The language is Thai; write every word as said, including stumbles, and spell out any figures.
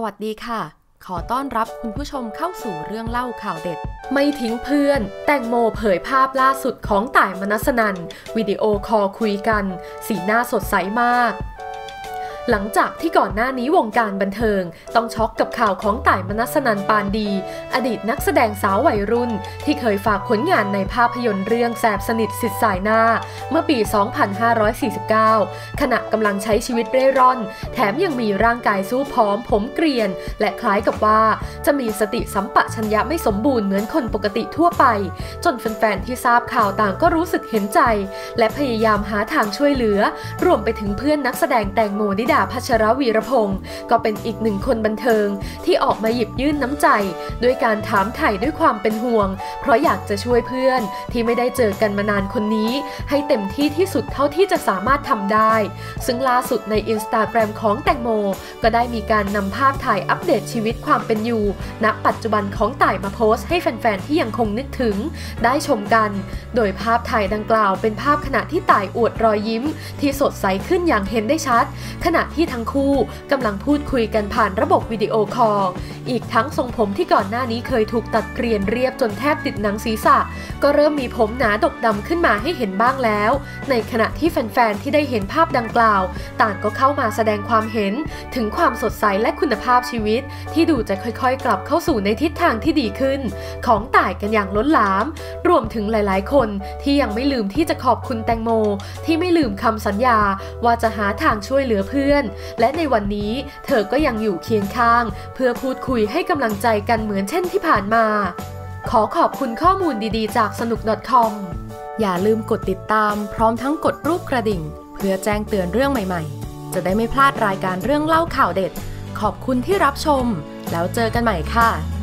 สวัสดีค่ะขอต้อนรับคุณผู้ชมเข้าสู่เรื่องเล่าข่าวเด็ดไม่ทิ้งเพื่อนแตงโมเผยภาพล่าสุดของต่ายมนัสนันท์วิดีโอคอลคุยกันสีหน้าสดใสมากหลังจากที่ก่อนหน้านี้วงการบันเทิงต้องช็อกกับข่าวของต่ายมนัสนันท์ปานดีอดีตนักแสดงสาววัยรุ่นที่เคยฝากผลงานในภาพยนตร์เรื่องแสบสนิทสิทธิ์สายหน้าเมื่อปี สองพันห้าร้อยสี่สิบเก้า ขณะกำลังใช้ชีวิตเร่ร่อนแถมยังมีร่างกายสู้ผอมผมเกรียนและคล้ายกับว่าจะมีสติสัมปชัญญะไม่สมบูรณ์เหมือนคนปกติทั่วไปจนแฟนๆที่ทราบข่าวต่างก็รู้สึกเห็นใจและพยายามหาทางช่วยเหลือรวมไปถึงเพื่อนนักแสดงแตงโมนิดาพัชรวีรพงศ์ก็เป็นอีกหนึ่งคนบันเทิงที่ออกมาหยิบยื่นน้ำใจด้วยการถามไถ่ด้วยความเป็นห่วงเพราะอยากจะช่วยเพื่อนที่ไม่ได้เจอกันมานานคนนี้ให้เต็มที่ที่สุดเท่าที่จะสามารถทำได้ซึ่งล่าสุดใน อินสตาแกรม ของแตงโมก็ได้มีการนำภาพถ่ายอัปเดตชีวิตความเป็นอยู่ณปัจจุบันของต่ายมาโพสต์ให้แฟนๆที่ยังคงนึกถึงได้ชมกันโดยภาพถ่ายดังกล่าวเป็นภาพขณะที่ต่ายอวดรอยยิ้มที่สดใสขึ้นอย่างเห็นได้ชัดขณะที่ทั้งคู่กำลังพูดคุยกันผ่านระบบวิดีโอคอลอีกทั้งทรงผมที่ก่อนหน้านี้เคยถูกตัดเกรียนเรียบจนแทบติดหนังศีรษะก็เริ่มมีผมหนาดกดำขึ้นมาให้เห็นบ้างแล้วในขณะที่แฟนๆที่ได้เห็นภาพดังกล่าวต่างก็เข้ามาแสดงความเห็นถึงความสดใสและคุณภาพชีวิตที่ดูจะค่อยๆกลับเข้าสู่ในทิศทางที่ดีขึ้นของต่ายกันอย่างล้นหลามรวมถึงหลายๆคนที่ยังไม่ลืมที่จะขอบคุณแตงโมที่ไม่ลืมคำสัญญาว่าจะหาทางช่วยเหลือเพื่อนและในวันนี้เธอก็ยังอยู่เคียงข้างเพื่อพูดคุยให้กำลังใจกันเหมือนเช่นที่ผ่านมาขอขอบคุณข้อมูลดีๆจากสนุก .com อย่าลืมกดติดตามพร้อมทั้งกดรูปกระดิ่งเพื่อแจ้งเตือนเรื่องใหม่ๆจะได้ไม่พลาดรายการเรื่องเล่าข่าวเด็ดขอบคุณที่รับชมแล้วเจอกันใหม่ค่ะ